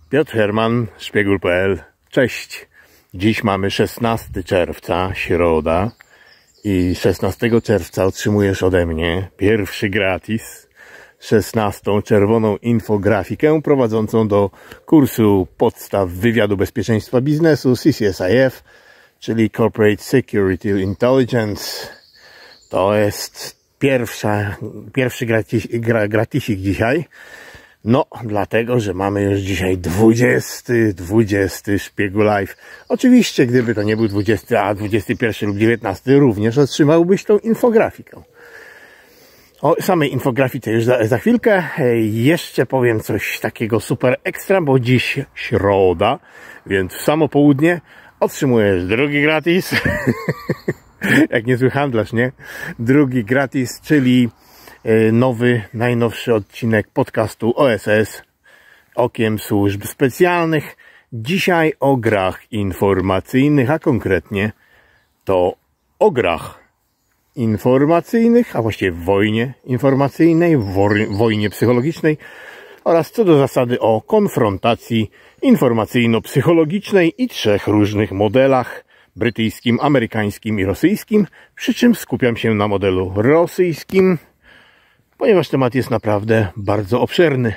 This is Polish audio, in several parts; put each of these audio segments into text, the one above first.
Piotr Herman, Szpiegul.pl. Cześć. Dziś mamy 16 czerwca, środa. I 16 czerwca otrzymujesz ode mnie pierwszy gratis 16 czerwoną infografikę prowadzącą do kursu podstaw wywiadu bezpieczeństwa biznesu CCSIF, czyli Corporate Security Intelligence. To jest pierwszy gratisik dzisiaj. No, dlatego, że mamy już dzisiaj 20 Szpiegu Live. Oczywiście, gdyby to nie był 20, a 21 lub 19, również otrzymałbyś tą infografikę. O samej infografice już za chwilkę. Jeszcze powiem coś takiego super ekstra, bo dziś środa, więc w samo południe otrzymujesz drugi gratis. Jak niezły handlarz, nie? Drugi gratis, czyli najnowszy odcinek podcastu OSS, Okiem Służb Specjalnych. Dzisiaj o grach informacyjnych, a konkretnie to o grach informacyjnych, a właściwie w wojnie informacyjnej, wojnie psychologicznej oraz co do zasady o konfrontacji informacyjno-psychologicznej i 3 różnych modelach: brytyjskim, amerykańskim i rosyjskim, przy czym skupiam się na modelu rosyjskim, ponieważ temat jest naprawdę bardzo obszerny.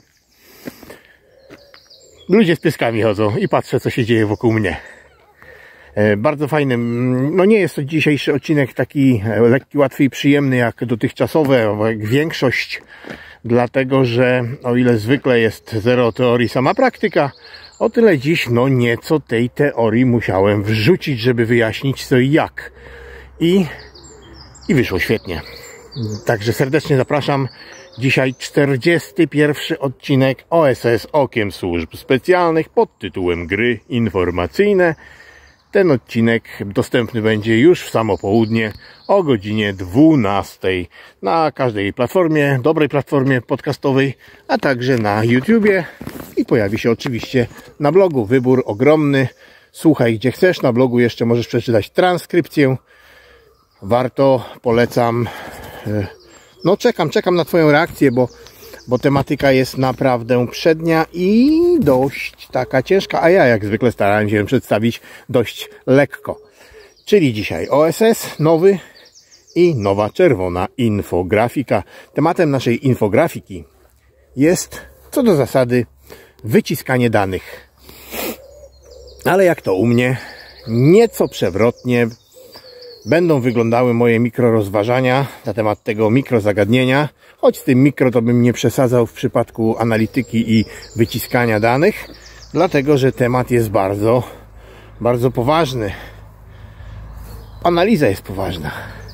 Ludzie z pieskami chodzą i patrzę, co się dzieje wokół mnie. Bardzo fajny, no nie jest to dzisiejszy odcinek taki lekki, łatwy i przyjemny jak dotychczasowe, jak większość, dlatego że o ile zwykle jest zero teorii, sama praktyka, o tyle dziś no nieco tej teorii musiałem wrzucić, żeby wyjaśnić co i jak. I wyszło świetnie. Także serdecznie zapraszam. Dzisiaj 41 odcinek OSS Okiem Służb Specjalnych pod tytułem Gry Informacyjne. Ten odcinek dostępny będzie już w samo południe o godzinie 12 na każdej platformie, dobrej platformie podcastowej, a także na YouTubie i pojawi się oczywiście na blogu. Wybór ogromny. Słuchaj gdzie chcesz. Na blogu jeszcze możesz przeczytać transkrypcję. Warto, polecam. No czekam na Twoją reakcję, bo tematyka jest naprawdę przednia i dość taka ciężka, a ja jak zwykle starałem się ją przedstawić dość lekko. Czyli dzisiaj OSS nowy i nowa czerwona infografika. Tematem naszej infografiki jest co do zasady wyciskanie danych. Ale jak to u mnie, nieco przewrotnie będą wyglądały moje mikrorozważania na temat tego mikrozagadnienia, choć z tym mikro to bym nie przesadzał w przypadku analityki i wyciskania danych, dlatego że temat jest bardzo, bardzo poważny. Analiza jest poważna.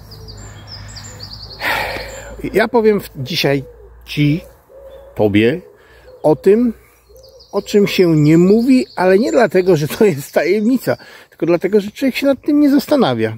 Ja powiem dzisiaj Tobie o tym, o czym się nie mówi, ale nie dlatego, że to jest tajemnica, tylko dlatego, że człowiek się nad tym nie zastanawia.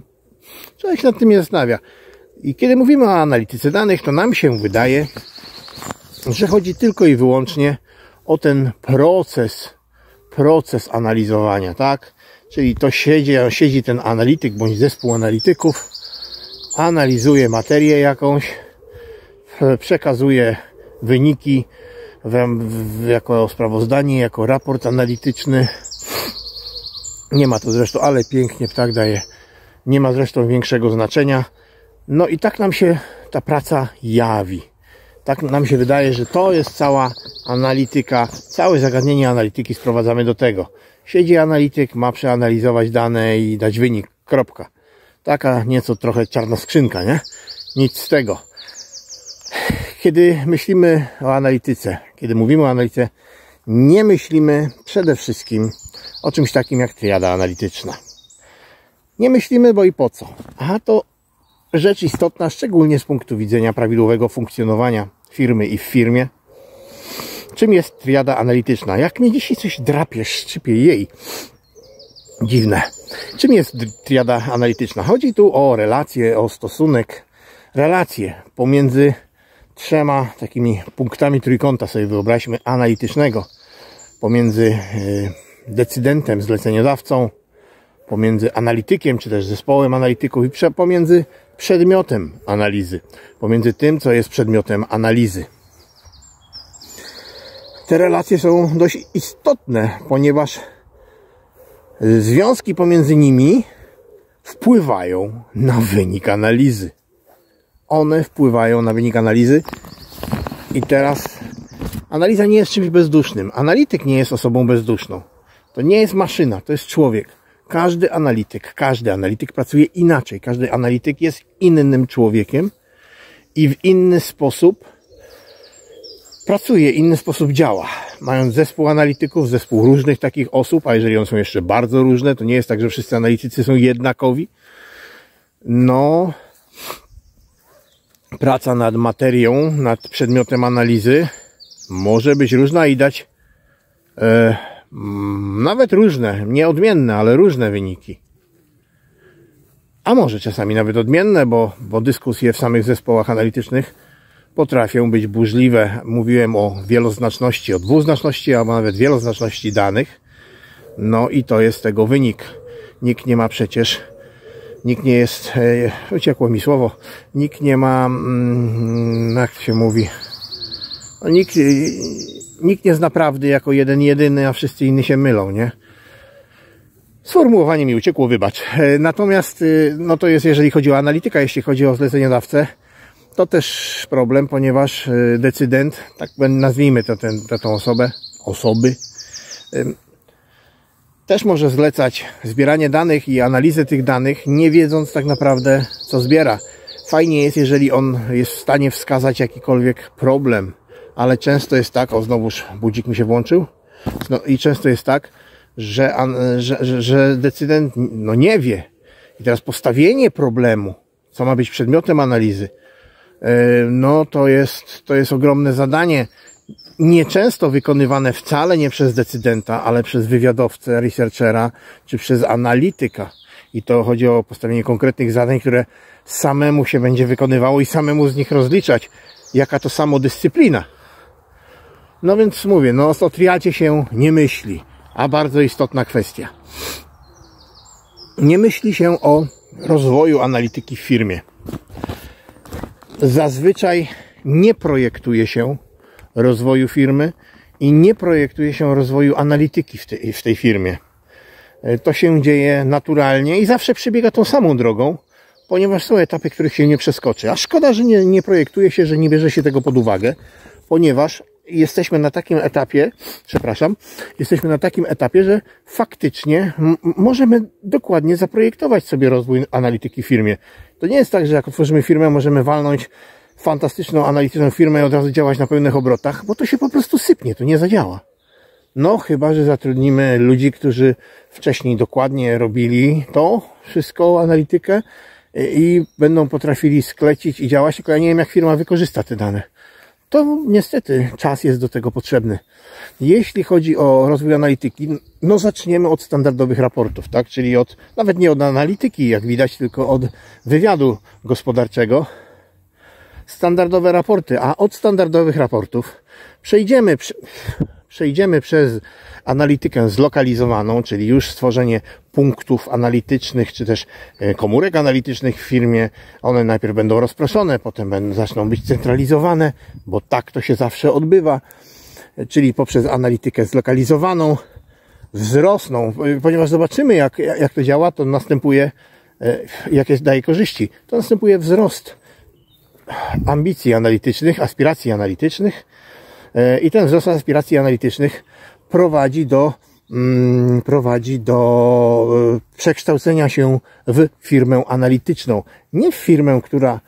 I kiedy mówimy o analityce danych, to nam się wydaje, że chodzi tylko i wyłącznie o ten proces analizowania, tak? Czyli to siedzi ten analityk bądź zespół analityków, analizuje materię jakąś, przekazuje wyniki jako sprawozdanie, jako raport analityczny. Nie ma to zresztą, ale pięknie ptak daje. Nie ma zresztą większego znaczenia. No i tak nam się ta praca jawi. Tak nam się wydaje, że to jest cała analityka, całe zagadnienie analityki sprowadzamy do tego. Siedzi analityk, ma przeanalizować dane i dać wynik. Kropka. Taka nieco trochę czarna skrzynka, nie? Nic z tego. Kiedy myślimy o analityce, kiedy mówimy o analityce, nie myślimy przede wszystkim o czymś takim jak triada analityczna. Nie myślimy, bo i po co? A to rzecz istotna, szczególnie z punktu widzenia prawidłowego funkcjonowania firmy i w firmie. Czym jest triada analityczna? Jak mnie dzisiaj coś drapie, szczypie jej. Dziwne. Czym jest triada analityczna? Chodzi tu o relacje, o stosunek, relacje pomiędzy 3 takimi punktami trójkąta, sobie wyobraźmy, analitycznego. Pomiędzy decydentem, zleceniodawcą, pomiędzy analitykiem, czy też zespołem analityków i pomiędzy przedmiotem analizy. Pomiędzy tym, co jest przedmiotem analizy. te relacje są dość istotne, ponieważ związki pomiędzy nimi wpływają na wynik analizy. One wpływają na wynik analizy i teraz analiza nie jest czymś bezdusznym. Analityk nie jest osobą bezduszną. To nie jest maszyna, to jest człowiek. Każdy analityk pracuje inaczej. Każdy analityk jest innym człowiekiem i w inny sposób pracuje, inny sposób działa. Mając zespół analityków, zespół różnych takich osób, a jeżeli one są jeszcze bardzo różne, to nie jest tak, że wszyscy analitycy są jednakowi. No, praca nad materią, nad przedmiotem analizy może być różna i dać nawet różne, nie odmienne, ale różne wyniki. A może czasami nawet odmienne, bo dyskusje w samych zespołach analitycznych potrafią być burzliwe. Mówiłem o wieloznaczności, o dwuznaczności, albo nawet wieloznaczności danych. No i to jest tego wynik. Nikt nie jest, uciekło mi słowo, nikt nie ma, jak się mówi, no nikt nie zna prawdy jako jeden jedyny, a wszyscy inni się mylą, nie? Sformułowanie mi uciekło, wybacz. Natomiast, no to jest, jeżeli chodzi o analityka, jeśli chodzi o zleceniodawcę, to też problem, ponieważ decydent, tak nazwijmy tę osoby, też może zlecać zbieranie danych i analizę tych danych, nie wiedząc tak naprawdę, co zbiera. Fajnie jest, jeżeli on jest w stanie wskazać jakikolwiek problem, ale często jest tak, o znowuż budzik mi się włączył, no i często jest tak, że decydent no nie wie. I teraz postawienie problemu, co ma być przedmiotem analizy, no to jest ogromne zadanie. Nieczęsto wykonywane wcale nie przez decydenta, ale przez wywiadowcę, researchera, czy przez analityka. I to chodzi o postawienie konkretnych zadań, które samemu się będzie wykonywało i samemu z nich rozliczać. Jaka to samodyscyplina. No więc mówię, no o triadzie się nie myśli, a bardzo istotna kwestia. Nie myśli się o rozwoju analityki w firmie. Zazwyczaj nie projektuje się rozwoju firmy i nie projektuje się rozwoju analityki w tej firmie. To się dzieje naturalnie i zawsze przebiega tą samą drogą, ponieważ są etapy, których się nie przeskoczy. A szkoda, że nie projektuje się, że nie bierze się tego pod uwagę, ponieważ jesteśmy na takim etapie, że faktycznie możemy dokładnie zaprojektować sobie rozwój analityki w firmie. To nie jest tak, że jak otworzymy firmę, możemy walnąć fantastyczną analityczną firmę i od razu działać na pełnych obrotach, bo to się po prostu sypnie, to nie zadziała. No chyba, że zatrudnimy ludzi, którzy wcześniej dokładnie robili to wszystko, analitykę i będą potrafili sklecić i działać, tylko ja nie wiem, jak firma wykorzysta te dane. To niestety czas jest do tego potrzebny. Jeśli chodzi o rozwój analityki, no zaczniemy od standardowych raportów, tak? Czyli nawet nie od analityki, jak widać, tylko od wywiadu gospodarczego. Standardowe raporty, a od standardowych raportów przejdziemy przez analitykę zlokalizowaną, czyli już stworzenie punktów analitycznych, czy też komórek analitycznych w firmie. One najpierw będą rozproszone, potem zaczną być centralizowane, bo tak to się zawsze odbywa, czyli poprzez analitykę zlokalizowaną wzrosną, ponieważ zobaczymy, jak to działa, to następuje, jakie daje korzyści. To następuje wzrost ambicji analitycznych, aspiracji analitycznych i ten wzrost aspiracji analitycznych prowadzi do przekształcenia się w firmę analityczną. Nie w firmę,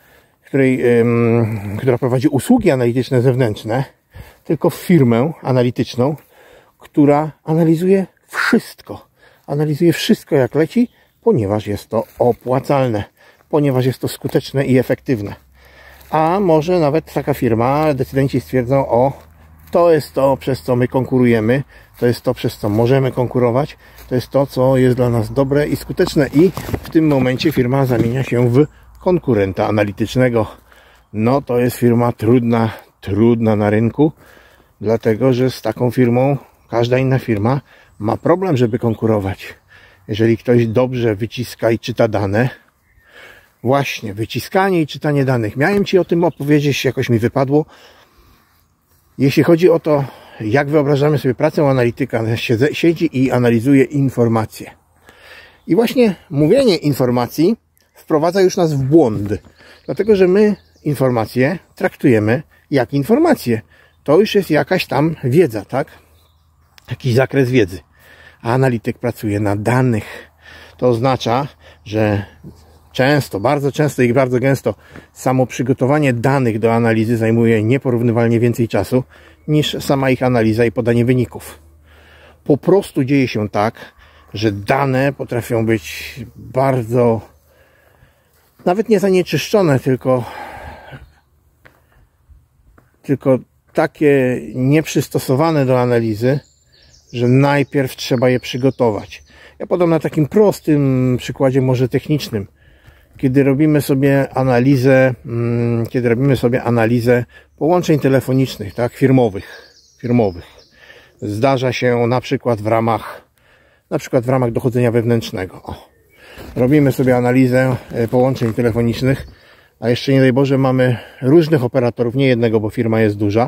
która prowadzi usługi analityczne zewnętrzne, tylko w firmę analityczną, która analizuje wszystko. Analizuje wszystko, jak leci, ponieważ jest to opłacalne, ponieważ jest to skuteczne i efektywne. A może nawet taka firma, decydenci stwierdzą, to jest to, przez co my konkurujemy, to jest to, przez co możemy konkurować, to jest to, co jest dla nas dobre i skuteczne i w tym momencie firma zamienia się w konkurenta analitycznego. No to jest firma trudna na rynku, dlatego że z taką firmą każda inna firma ma problem, żeby konkurować. Jeżeli ktoś dobrze wyciska i czyta dane, właśnie wyciskanie i czytanie danych. Miałem Ci o tym opowiedzieć, jakoś mi wypadło. Jeśli chodzi o to, jak wyobrażamy sobie pracę analityka, siedzi i analizuje informacje. I właśnie mówienie informacji wprowadza już nas w błąd. Dlatego, że my informacje traktujemy jak informacje. To już jest jakaś tam wiedza, tak? Jakiś zakres wiedzy. A analityk pracuje na danych. To oznacza, że często, bardzo często i bardzo gęsto samo przygotowanie danych do analizy zajmuje nieporównywalnie więcej czasu niż sama ich analiza i podanie wyników. Po prostu dzieje się tak, że dane potrafią być bardzo, nawet nie zanieczyszczone, tylko takie nieprzystosowane do analizy, że najpierw trzeba je przygotować. Ja podam na takim prostym przykładzie, może technicznym. Kiedy robimy sobie analizę połączeń telefonicznych, tak, firmowych. Zdarza się na przykład w ramach dochodzenia wewnętrznego. Robimy sobie analizę połączeń telefonicznych, a jeszcze nie daj Boże mamy różnych operatorów, nie jednego, bo firma jest duża.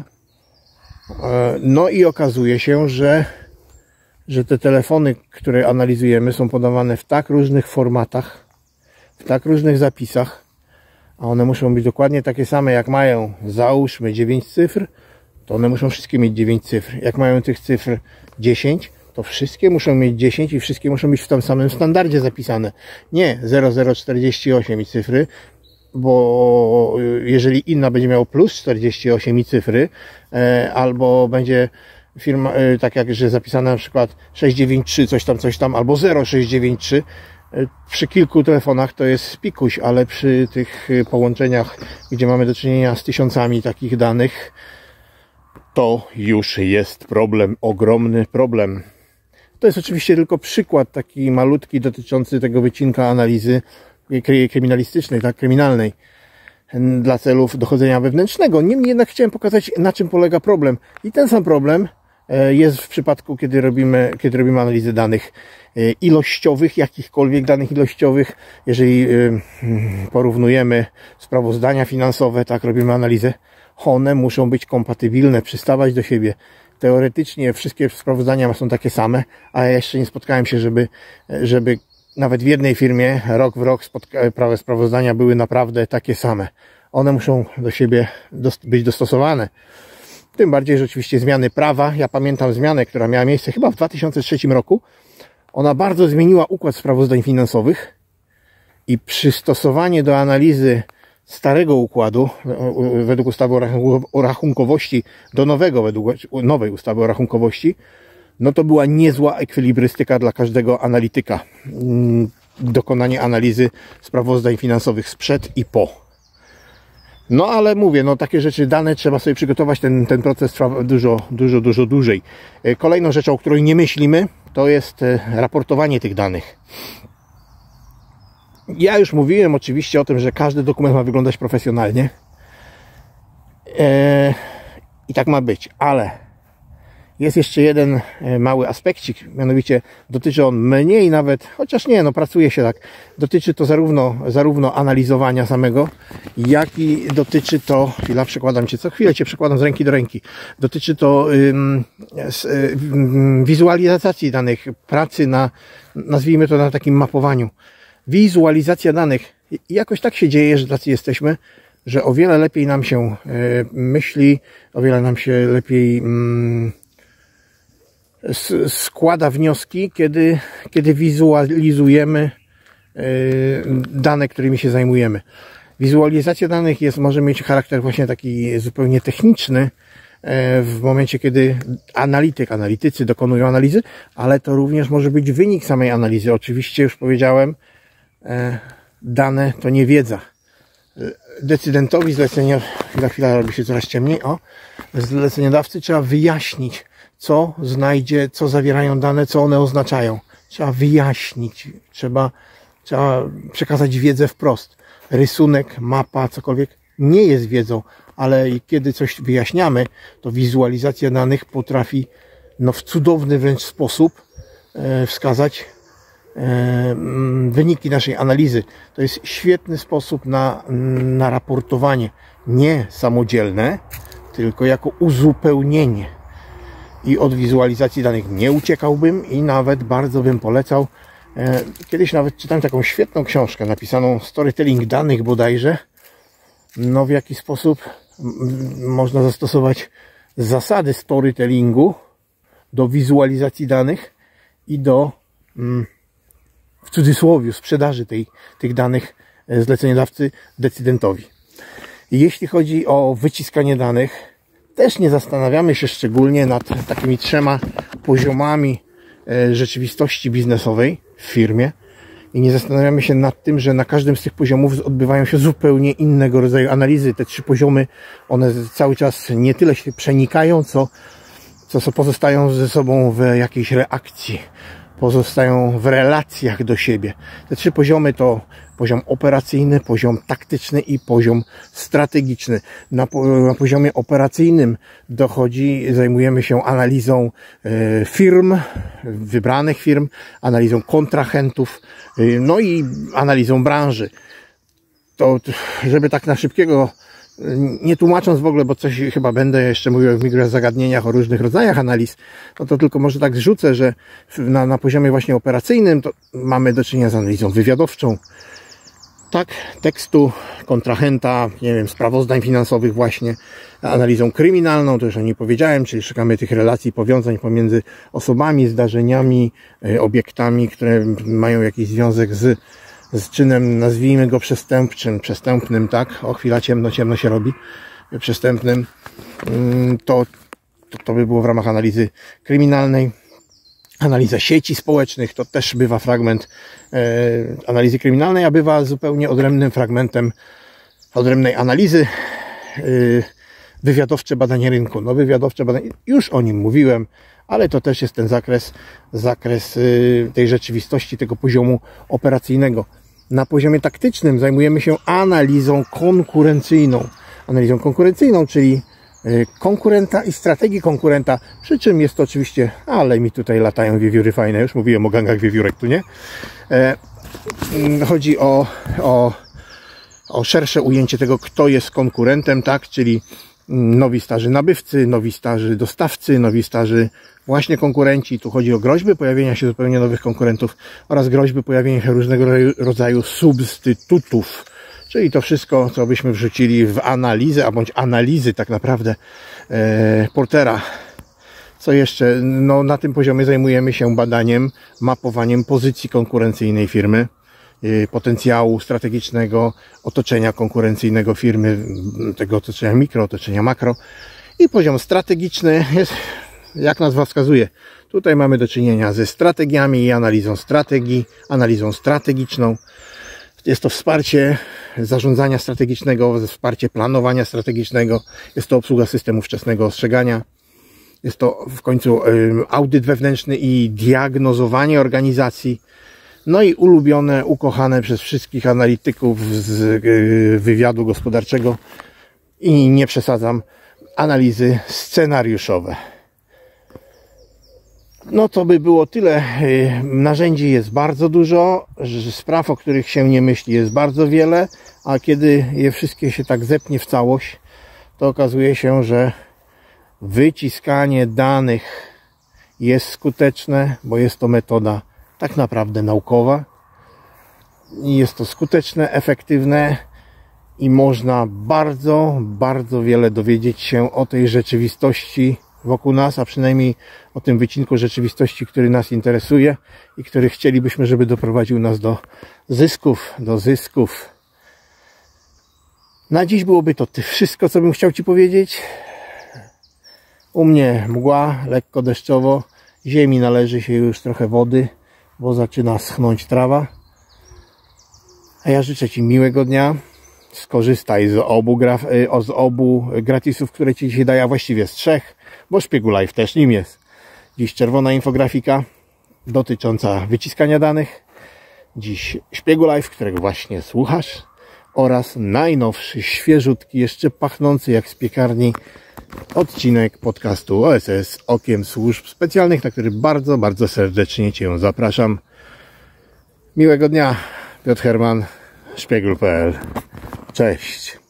No i okazuje się, że te telefony, które analizujemy, są podawane w tak różnych formatach, w tak różnych zapisach, a one muszą być dokładnie takie same, jak mają, załóżmy, 9 cyfr, to one muszą wszystkie mieć 9 cyfr. Jak mają tych cyfr 10, to wszystkie muszą mieć 10 i wszystkie muszą być w tym samym standardzie zapisane. Nie 0048 i cyfry, bo jeżeli inna będzie miała plus 48 i cyfry, albo będzie firma, tak jak że zapisane na przykład 693 coś tam, albo 0693, przy kilku telefonach to jest pikuś, ale przy tych połączeniach, gdzie mamy do czynienia z tysiącami takich danych, to już jest problem, ogromny problem. To jest oczywiście tylko przykład taki malutki dotyczący tego wycinka analizy kryminalistycznej, tak, kryminalnej dla celów dochodzenia wewnętrznego. Niemniej jednak chciałem pokazać, na czym polega problem. I ten sam problem jest w przypadku, kiedy robimy analizę danych ilościowych, jakichkolwiek danych ilościowych. Jeżeli porównujemy sprawozdania finansowe, tak, robimy analizę, one muszą być kompatybilne, przystawać do siebie. Teoretycznie wszystkie sprawozdania są takie same, a ja jeszcze nie spotkałem się, żeby nawet w jednej firmie rok w rok prawe sprawozdania były naprawdę takie same. One muszą do siebie być dostosowane. Tym bardziej, że oczywiście zmiany prawa. Ja pamiętam zmianę, która miała miejsce chyba w 2003 roku. Ona bardzo zmieniła układ sprawozdań finansowych i przystosowanie do analizy starego układu według ustawy o rachunkowości do nowego, według nowej ustawy o rachunkowości, no to była niezła ekwilibrystyka dla każdego analityka. Dokonanie analizy sprawozdań finansowych sprzed i po. No ale mówię, no takie rzeczy, dane trzeba sobie przygotować, ten proces trwa dużo dłużej. Kolejną rzeczą, o której nie myślimy, to jest raportowanie tych danych. Ja już mówiłem oczywiście o tym, że każdy dokument ma wyglądać profesjonalnie. I tak ma być, ale jest jeszcze jeden mały aspekcik, mianowicie dotyczy on mniej nawet, chociaż nie, no pracuje się tak, dotyczy to zarówno analizowania samego, jak i dotyczy to, chwila, przekładam Cię, co chwilę Cię przekładam z ręki do ręki, dotyczy to wizualizacji danych, pracy na, nazwijmy to, na takim mapowaniu. Wizualizacja danych. I jakoś tak się dzieje, że tacy jesteśmy, że o wiele lepiej nam się myśli, o wiele nam się lepiej składa wnioski, kiedy wizualizujemy dane, którymi się zajmujemy. Wizualizacja danych może mieć charakter właśnie taki zupełnie techniczny w momencie, kiedy analitycy dokonują analizy, ale to również może być wynik samej analizy. Oczywiście już powiedziałem, dane to nie wiedza. Decydentowi chwila robi się coraz ciemniej, zleceniodawcy trzeba wyjaśnić, co znajdzie, co zawierają dane, co one oznaczają. Trzeba wyjaśnić, trzeba przekazać wiedzę wprost. Rysunek, mapa, cokolwiek nie jest wiedzą, ale kiedy coś wyjaśniamy, to wizualizacja danych potrafi w cudowny wręcz sposób wskazać wyniki naszej analizy. To jest świetny sposób na raportowanie. Nie samodzielne, tylko jako uzupełnienie. i od wizualizacji danych nie uciekałbym i nawet bardzo bym polecał. Kiedyś nawet czytałem taką świetną książkę napisaną Storytelling danych bodajże. No w jaki sposób można zastosować zasady storytellingu do wizualizacji danych i do, w cudzysłowie, sprzedaży tych danych zleceniodawcy decydentowi. Jeśli chodzi o wyciskanie danych, też nie zastanawiamy się szczególnie nad takimi 3 poziomami rzeczywistości biznesowej w firmie i nie zastanawiamy się nad tym, że na każdym z tych poziomów odbywają się zupełnie innego rodzaju analizy. Te 3 poziomy, one cały czas nie tyle się przenikają, co pozostają ze sobą w jakiejś reakcji, pozostają w relacjach do siebie. Te 3 poziomy to poziom operacyjny, poziom taktyczny i poziom strategiczny. Na poziomie operacyjnym zajmujemy się analizą firm, wybranych firm, analizą kontrahentów, no i analizą branży. To, żeby tak na szybkiego, nie tłumacząc w ogóle, bo coś chyba będę jeszcze mówił w mikrozagadnieniach o różnych rodzajach analiz, no to tylko może tak zrzucę, że na poziomie właśnie operacyjnym to mamy do czynienia z analizą wywiadowczą, tak, tekstu kontrahenta, nie wiem, sprawozdań finansowych właśnie, analizą kryminalną, to już o niej powiedziałem, czyli szukamy tych relacji, powiązań pomiędzy osobami, zdarzeniami, obiektami, które mają jakiś związek z czynem, nazwijmy go przestępnym, tak? O, chwila, ciemno się robi, przestępnym. To by było w ramach analizy kryminalnej. Analiza sieci społecznych to też bywa fragment analizy kryminalnej, a bywa zupełnie odrębnym fragmentem odrębnej analizy wywiadowcze badanie rynku. No wywiadowcze badanie, już o nim mówiłem, ale to też jest ten zakres tej rzeczywistości, tego poziomu operacyjnego. Na poziomie taktycznym zajmujemy się analizą konkurencyjną, czyli konkurenta i strategii konkurenta, przy czym jest to oczywiście, ale mi tutaj latają wiewióry fajne, już mówiłem o gangach wiewiórek, tu nie? Chodzi o szersze ujęcie tego, kto jest konkurentem, tak? Czyli nowi starzy nabywcy, nowi starzy dostawcy, nowi starzy właśnie konkurenci. Tu chodzi o groźby pojawienia się zupełnie nowych konkurentów oraz groźby pojawienia się różnego rodzaju substytutów. Czyli to wszystko, co byśmy wrzucili w analizę, a bądź analizy tak naprawdę Portera. Co jeszcze? No, na tym poziomie zajmujemy się badaniem, mapowaniem pozycji konkurencyjnej firmy, potencjału strategicznego, otoczenia konkurencyjnego firmy, tego otoczenia mikro, otoczenia makro. I poziom strategiczny jest, jak nazwa wskazuje, tutaj mamy do czynienia ze strategiami i analizą strategii, analizą strategiczną. Jest to wsparcie zarządzania strategicznego, wsparcie planowania strategicznego, jest to obsługa systemu wczesnego ostrzegania, jest to w końcu audyt wewnętrzny i diagnozowanie organizacji, no i ulubione, ukochane przez wszystkich analityków z wywiadu gospodarczego i nie przesadzam, analizy scenariuszowe. No to by było tyle. Narzędzi jest bardzo dużo, spraw, o których się nie myśli, jest bardzo wiele, a kiedy je wszystkie się tak zepnie w całość, to okazuje się, że wyciskanie danych jest skuteczne, bo jest to metoda tak naprawdę naukowa. Jest to skuteczne, efektywne i można bardzo, bardzo wiele dowiedzieć się o tej rzeczywistości wokół nas, a przynajmniej o tym wycinku rzeczywistości, który nas interesuje i który chcielibyśmy, żeby doprowadził nas do zysków. Na dziś byłoby to wszystko, co bym chciał Ci powiedzieć. U mnie mgła, lekko deszczowo, ziemi należy się już trochę wody, bo zaczyna schnąć trawa. A ja życzę Ci miłego dnia. Skorzystaj z obu gratisów, które Ci dzisiaj daję, a właściwie z 3, bo Szpiegu Live też nim jest. Dziś czerwona infografika dotycząca wyciskania danych. Dziś Szpiegu Live, którego właśnie słuchasz. Oraz najnowszy, świeżutki, jeszcze pachnący jak z piekarni odcinek podcastu OSS Okiem Służb Specjalnych, na który bardzo, bardzo serdecznie Cię zapraszam. Miłego dnia. Piotr Herman, szpiegul.pl. Cześć.